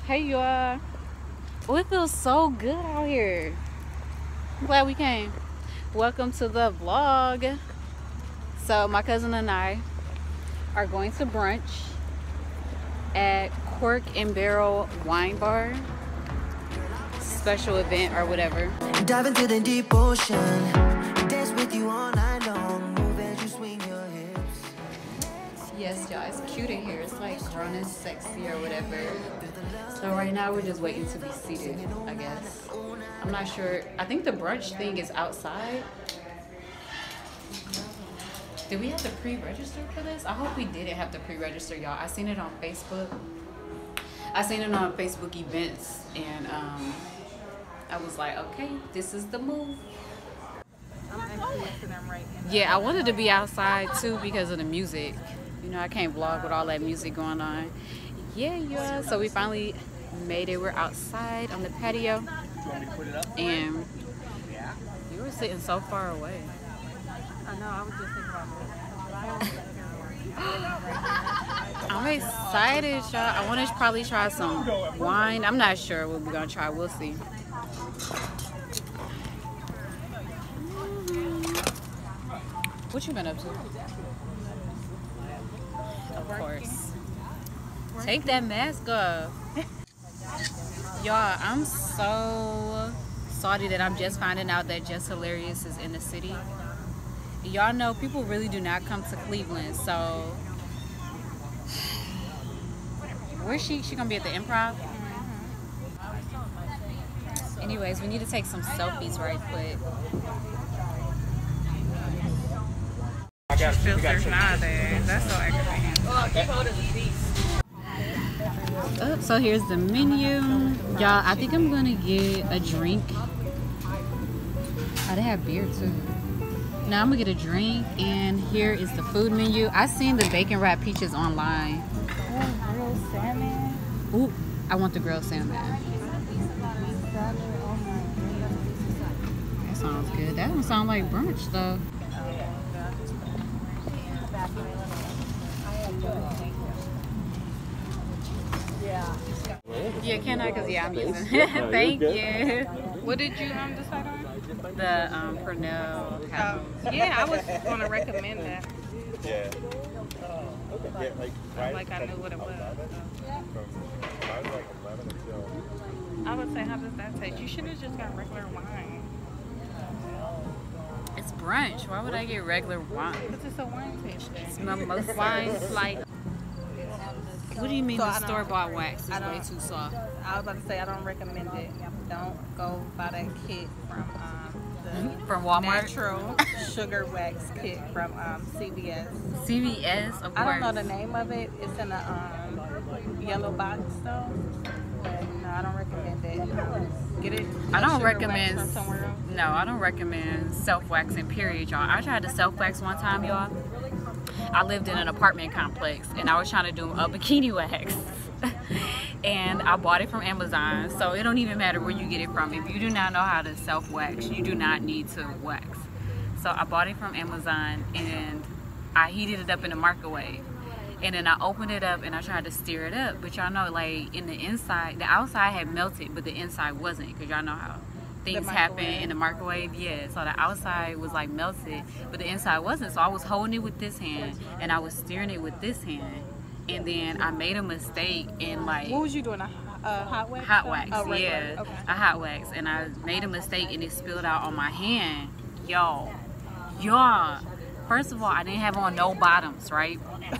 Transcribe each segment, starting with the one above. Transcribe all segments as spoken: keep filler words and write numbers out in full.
Hey y'all. Oh, it feels so good out here. I'm glad we came. Welcome to the vlog. So my cousin and I are going to brunch at Cork and Barrel Wine Bar. Special event or whatever. Dive into the deep ocean. Dance with you all night long. Move as you swing your hips. Yes, y'all, it's cute in here. It's like grown and sexy or whatever. So right now we're just waiting to be seated, I guess. I'm not sure. I think the brunch thing is outside. Did we have to pre-register for this? I hope we didn't have to pre-register, y'all. I seen it on Facebook. I seen it on Facebook events, and um, I was like, okay, this is the move. Yeah, I wanted to be outside too because of the music. You know, I can't vlog with all that music going on. Yeah, yeah. So we finally made it. We're outside on the patio, and you were sitting so far away. I know, I was just thinking about I'm excited, y'all. I want to probably try some wine. I'm not sure what we're gonna try. We'll see. What you been up to? Of course. Take that mask off. Y'all, I'm so salty that I'm just finding out that Just Hilarious is in the city. Y'all know people really do not come to Cleveland, so where's she? She gonna be at the Improv? Anyways, we need to take some selfies right quick. filters nowadays. That's so aggravating. Oh, so here's the menu. Y'all, I think I'm gonna get a drink. Oh, they have beer too. Now I'm gonna get a drink, and here is the food menu. I seen the bacon wrapped peaches online. Oh, grilled salmon. Ooh, I want the grilled salmon. Salad. Oh my That sounds good. That don't sound like brunch though. Yeah, can I? Cause yeah, I'm using. Thank you. What did you um decide on? The um Pernell. Oh, yeah, I was gonna recommend that. Yeah. Yeah, like, right Like I knew what it was. from I was like eleven until. I would say, how does that taste? You should have just got regular wine. It's brunch. Why would I get regular wine? Because it's a wine tasting. Smell most wines like. What do you mean So the I don't- store bought wax is I way don't- too soft? I was about to say, I don't recommend it. Don't go buy that kit from um, the From Walmart? natural sugar wax kit from um, C V S. C V S, of course. I don't know the name of it. It's in a um, yellow box though. But no, I don't recommend it. Um, get it. I don't sugar wax recommend. from somewhere else. No, I don't recommend self waxing. Period, y'all. I tried to self wax one time, y'all. I lived in an apartment complex, and I was trying to do a bikini wax, and I bought it from Amazon. So it don't even matter where you get it from. If you do not know how to self wax, you do not need to wax. So I bought it from Amazon, and I heated it up in the microwave. And then I opened it up and I tried to stir it up. But y'all know, like, in the inside, the outside had melted, but the inside wasn't. Because y'all know how things happen in the microwave. Yeah, so the outside was, like, melted, but the inside wasn't. So I was holding it with this hand, and I was stirring it with this hand. And then I made a mistake in, like... What was you doing? A, a hot wax? Hot wax, Oh, regular. yeah. Okay. A hot wax. And I made a mistake, and it spilled out on my hand. Y'all. Y'all. First of all, I didn't have on no bottoms, right?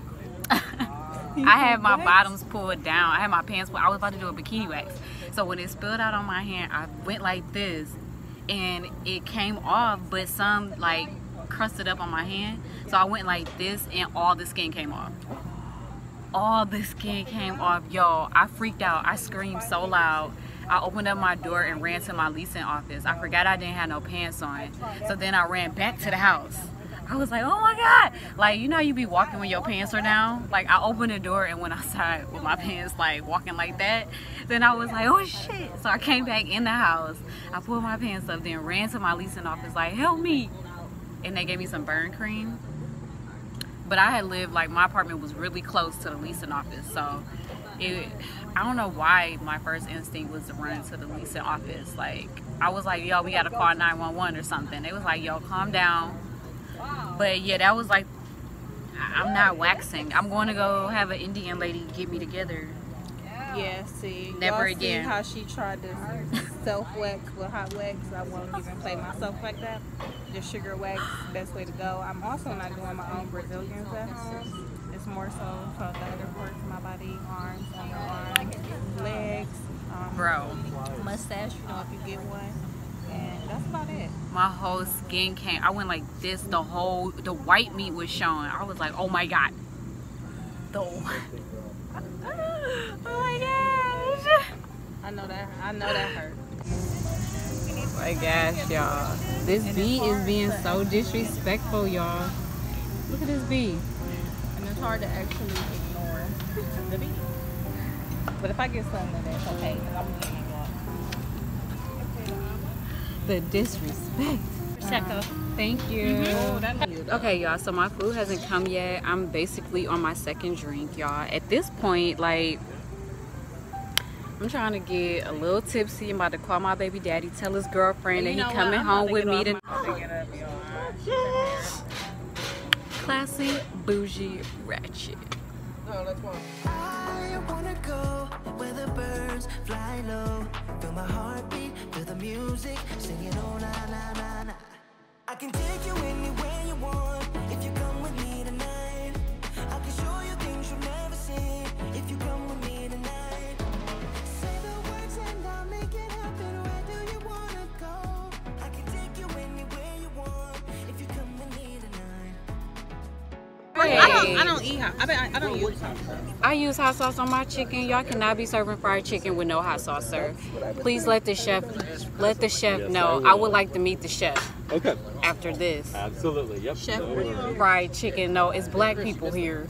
I had my bottoms pulled down. I had my pants pulled. I was about to do a bikini wax. So when it spilled out on my hand, I went like this, and it came off, but some like crusted up on my hand. So I went like this, and all the skin came off. All the skin came off, y'all. I freaked out. I screamed so loud. I opened up my door and ran to my leasing office. I forgot I didn't have no pants on. So then I ran back to the house. I was like, oh my God. Like, you know, you be walking when your pants are down. Like, I opened the door and went outside with my pants, like, walking like that. Then I was like, oh shit. So I came back in the house. I pulled my pants up, then ran to my leasing office, like, help me. And they gave me some burn cream. But I had lived, like, my apartment was really close to the leasing office. So it, I don't know why my first instinct was to run to the leasing office. Like, I was like, yo, we gotta call nine one one or something. They was like, yo, calm down. But yeah, that was like, I'm not waxing. I'm going to go have an Indian lady get me together. Yeah, see, Never y'all again. See how she tried to self-wax with hot wax? I won't even play myself like that. Just sugar wax, best way to go. I'm also not doing my own Brazilians at home. It's more so for the other parts of my body, arms, underarms, legs, um, Bro, mustache, you know, if you get one. And that's about it. my whole skin came, I went like this, the whole, the white meat was showing. I was like, oh my God. The oh my gosh. I know that, I know that hurt. Oh my gosh, y'all. This bee is being so disrespectful, y'all. Look at this bee. And it's hard to actually ignore the bee. But if I get something, that's okay, because I'm getting The disrespect. Prosecco. Thank you. Oh, that is Okay, y'all, so my food hasn't come yet. I'm basically on my second drink, y'all. At this point, like, I'm trying to get a little tipsy. I'm about to call my baby daddy, tell his girlfriend that he coming home with me to classy, bougie, ratchet. I wanna go where the birds fly low. Feel my heartbeat, feel the music, singing oh na na na na. I can take you anywhere you want if you come with me tonight. I can show you things you've never seen if you come with me tonight. Say the words and I'll make it happen. Where do you wanna go? I can take you anywhere you want if you come with me tonight. I don't, I don't eat hot. I, mean, I, I don't use hot sauce. I use hot sauce on my chicken. Y'all cannot be serving fried chicken with no hot sauce, sir. Please let the chef let the chef Yes, know. I will. I would like to meet the chef Okay. after this. Absolutely. Yep. Chef No worries. Fried chicken. No, it's black people here.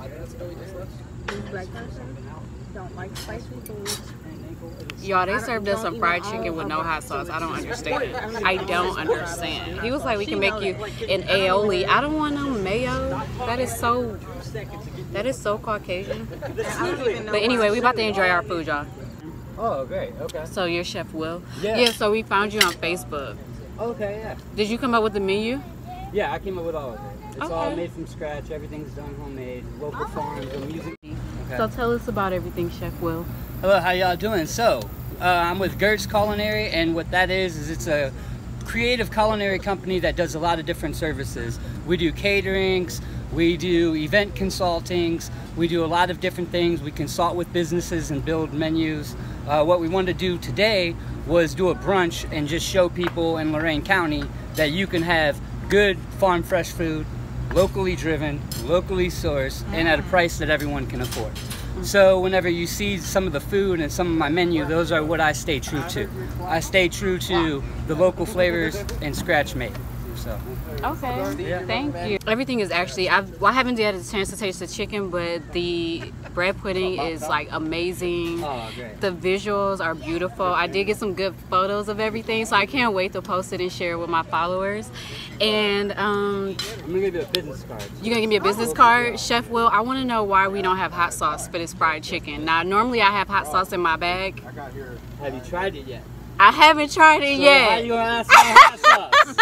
Black person don't like spicy food. Y'all, they served us some fried chicken with no hot sauce. I don't understand. I don't understand. He was like, we can make you an aioli. I don't want no mayo. That is so, that is so Caucasian. But anyway, we about to enjoy our food, y'all. Oh, great. Okay. So you're Chef Will? Yeah. Yeah, so we found you on Facebook. Okay, yeah. Did you come up with the menu? Yeah, I came up with all of it. It's all Okay. made from scratch. Everything's done homemade. Local farms and music. Okay. So tell us about everything, Chef Will. Hello, how y'all doing? So, uh, I'm with Gertz Culinary, and what that is, is it's a creative culinary company that does a lot of different services. We do caterings, we do event consultings, we do a lot of different things. We consult with businesses and build menus. Uh, what we wanted to do today was do a brunch and just show people in Lorain County that you can have good farm fresh food, locally driven, locally sourced, and at a price that everyone can afford. So whenever you see some of the food and some of my menu, those are what I stay true to. I stay true to the local flavors and scratch made. So. Okay, thank you. Everything is actually, I've, well, I haven't had a chance to taste the chicken, but the bread pudding is like amazing. Oh, great. The visuals are beautiful. I did get some good photos of everything, so I can't wait to post it and share it with my followers. And um, I'm gonna give you a business card. you're gonna give me a business card? Chef Will, I wanna know why we don't have hot sauce for this fried chicken. Now, normally I have hot sauce in my bag. Have you tried it yet? I haven't tried it So yet. how you gonna ask for hot sauce?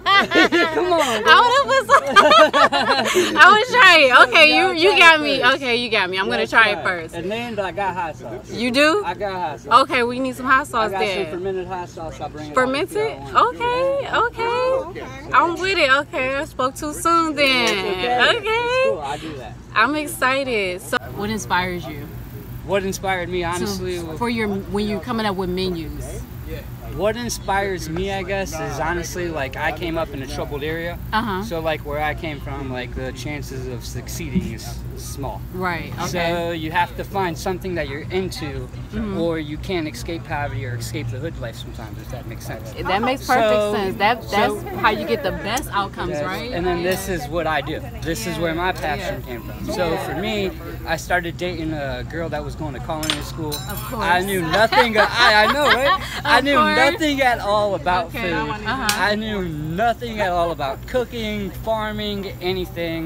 Come on. I would have put some. I would try it. Okay, you you got me. Okay, you got me. I'm gonna Let's try it first. And then I got hot sauce. You do? I got hot sauce. Okay, we need some hot I sauce got some then. fermented hot sauce. I'll bring it. Fermented? out if y'all want. Okay, okay. I'm with it. Okay, I spoke too soon then. It's cool. Okay. I do that. I'm excited. So, what inspires you What inspired me, to- honestly, for your when you're coming up with menus? what inspires me, I guess, is honestly like I came up in a troubled area. Uh huh. So like where I came from, like the chances of succeeding is small. Right. Okay. So you have to find something that you're into, Mhm. or you can't escape poverty or escape the hood life sometimes, if that makes sense. That makes perfect So- sense. That that's so- how you get the best outcomes, Yes. right? And then this is what I do. This is where my passion came from. So for me, I started dating a girl that was going to culinary school. Of course. I knew nothing. I, I know, right? I Of knew course. nothing at all about Okay. food. Uh-huh. I knew nothing at all about cooking, farming, anything.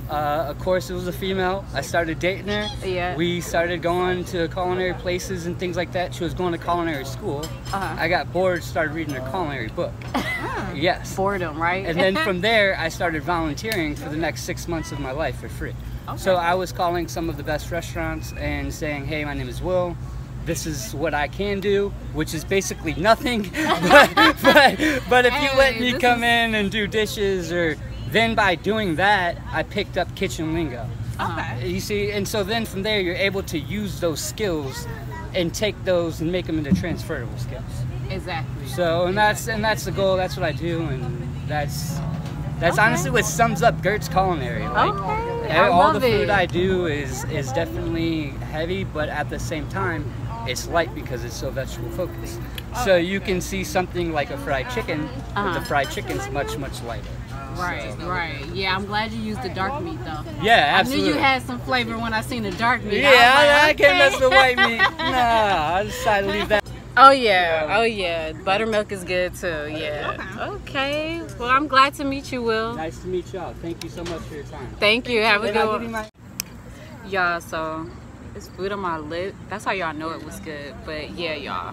Uh, of course, it was a female. I started dating her. Yeah. We started going to culinary places and things like that. She was going to culinary school. Uh-huh. I got bored, started reading her culinary book. Yes. Boredom, right? And then from there, I started volunteering for the next six months of my life for free. Okay. So I was calling some of the best restaurants and saying, hey, my name is Will. This is what I can do, which is basically nothing. but, but, but if you let me Hey, come is... in and do dishes, or then by doing that, I picked up kitchen lingo. Okay. You see, and so then from there, you're able to use those skills and take those and make them into transferable skills. Exactly. So, and that's and that's the goal. That's what I do, and that's that's Okay. honestly what sums up Gert's Culinary. Like, Okay. eh, I all the love food it. I do is is definitely heavy, but at the same time, it's light because it's so vegetable focused. So you can see something like a fried chicken, but Uh-huh. the fried chicken's much much lighter. Right, right. Yeah, I'm glad you used the dark meat though. Yeah, I absolutely. knew you had some flavor when I seen the dark meat. Yeah, I, was I, I like, can't mess okay. with white meat. Nah, I decided to leave that. Oh yeah, oh yeah. Buttermilk is good too. Yeah. Okay. Well, I'm glad to meet you, Will. Nice to meet y'all. Thank you so much for your time. Thank you. Have a And I'll good give you one. my- Y'all, so it's food on my lip. That's how y'all know it was good. But yeah, y'all.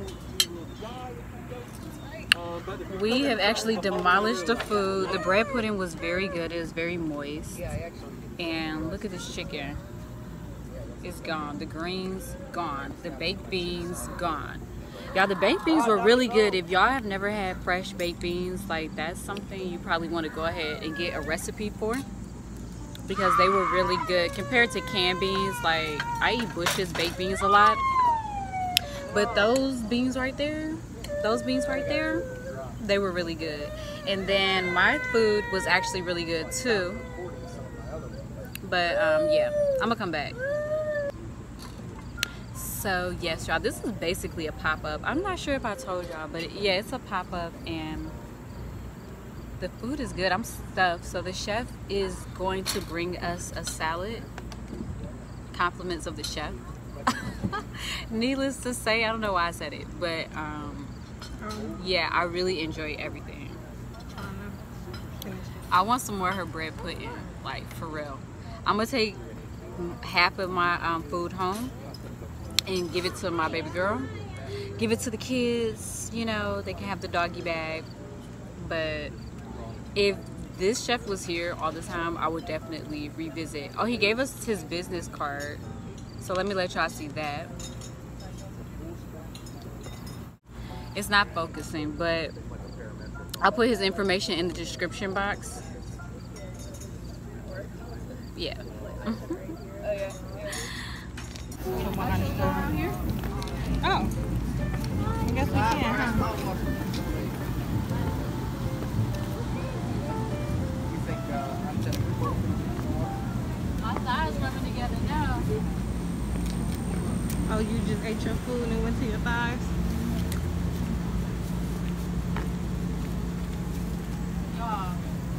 We have actually demolished the food. The bread pudding was very good. It was very moist. And look at this chicken. It's gone. The greens, gone. The baked beans, gone. Y'all, the baked beans were really good. If y'all have never had fresh baked beans, like that's something you probably want to go ahead and get a recipe for, because they were really good compared to canned beans. Like, I eat Bush's baked beans a lot, but those beans right there, those beans right there, they were really good. And then my food was actually really good too. But um, yeah, I'm gonna come back. So yes, y'all, this is basically a pop-up. I'm not sure if I told y'all, but it, yeah, it's a pop-up and the food is good. I'm stuffed. So the chef is going to bring us a salad. Compliments of the chef. Needless to say, I don't know why I said it, but um, yeah, I really enjoy everything. I want some more of her bread pudding, like for real. I'm gonna take half of my um, food home and give it to my baby girl. Give it to the kids, you know, they can have the doggy bag. But if this chef was here all the time, I would definitely revisit. Oh, he gave us his business card. So let me let y'all see that. It's not focusing, but I'll put his information in the description box. Yeah. Oh. I guess we can, huh? My thighs rubbing together now. Oh, you just ate your food and went to your thighs? Y'all.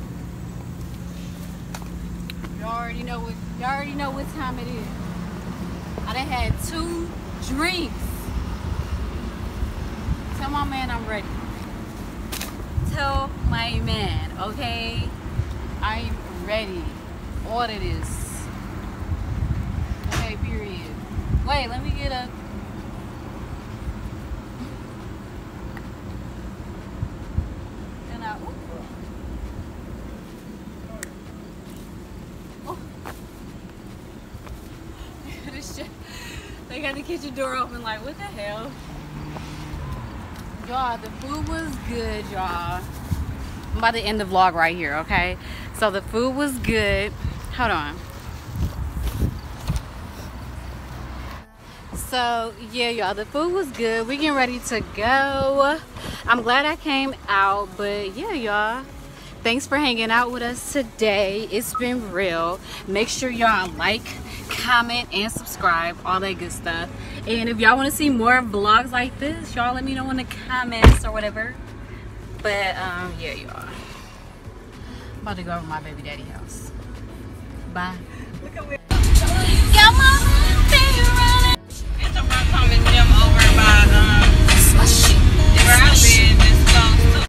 Y'all already know what y'all already know what time it is. I done had two drinks. Tell my man I'm ready. Tell my man, okay? I'm ready. Order this. Okay, period. Wait, let me get a and I, ooh. Oh. This shit. They got the kitchen door open, like, what the hell? Y'all, the food was good, y'all. I'm about to end the vlog right here, okay? So the food was good. Hold on. So yeah, y'all, the food was good. We getting ready to go. I'm glad I came out, but yeah, y'all, thanks for hanging out with us today. It's been real. Make sure y'all like, comment, and subscribe, all that good stuff. And if y'all want to see more vlogs like this, y'all let me know in the comments or whatever. But um yeah, y'all, I'm about to go over to my baby daddy house. Bye. Look at where